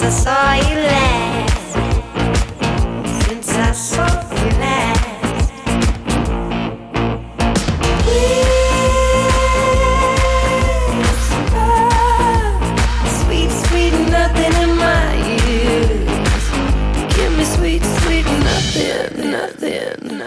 I saw you last. Since I saw you last. Whisper, sweet, sweet nothing in my ears. Give me sweet, sweet nothing, nothing.